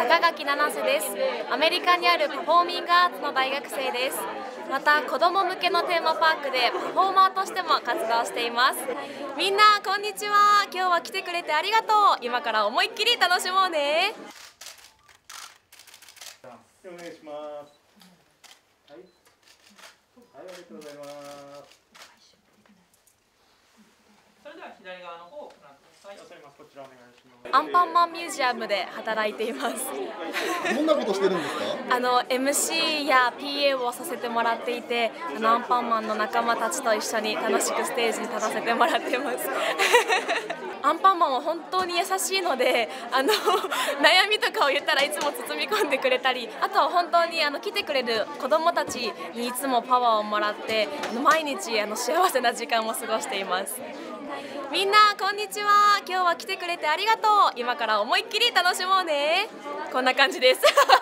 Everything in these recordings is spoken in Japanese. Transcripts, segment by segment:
坂垣七瀬です。アメリカにあるパフォーミングアーツの大学生です。また子ども向けのテーマパークでパフォーマーとしても活動しています。みんなこんにちは。今日は来てくれてありがとう。今から思いっきり楽しもうね。 お願いします。はい、ありがとうございます。 それでは左側の方をご覧ください。 こちらお願いします。 アンパンマンミュージアムで働いています。 どんなことしてるんですか MC や PA をさせてもらっていて、アンパンマンの仲間たちと一緒に楽しくステージに立たせてもらっています。アンパンマンは本当に優しいので、悩みとかを言ったらいつも包み込んでくれたり、あとは本当に来てくれる子どもたちにいつもパワーをもらって、毎日幸せな時間を過ごしています。みんなこんにちは。今日は来てくれてありがとう。今から思いっきり楽しもうね。こんな感じです。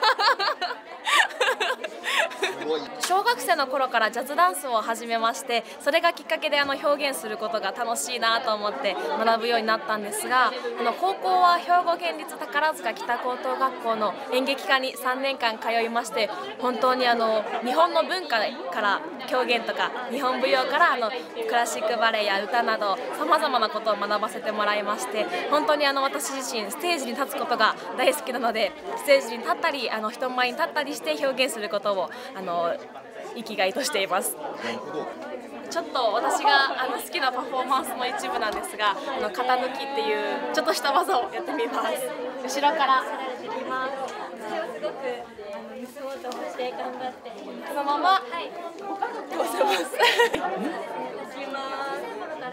小学生の頃からジャズダンスを始めまして、それがきっかけで表現することが楽しいなと思って学ぶようになったんですが、高校は兵庫県立宝塚北高等学校の演劇科に3年間通いまして、本当に日本の文化から狂言とか日本舞踊からクラシックバレエや歌などさまざまなことを学ばせてもらいまして、本当に私自身ステージに立つことが大好きなので、ステージに立ったり人前に立ったりして表現することを生きがいとしています。ちょっと私が好きなパフォーマンスの一部なんですが、肩抜きっていうちょっとした技をやってみます。後ろからできます。それをすごく盗もうとして頑張って、そのまま通せます。いきます。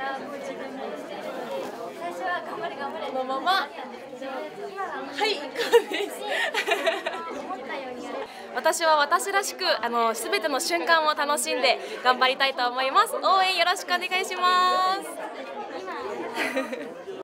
最初は頑張れ頑張れ。このまま、はい、こうです。私は私らしくすべての瞬間を楽しんで頑張りたいと思います。応援よろしくお願いします。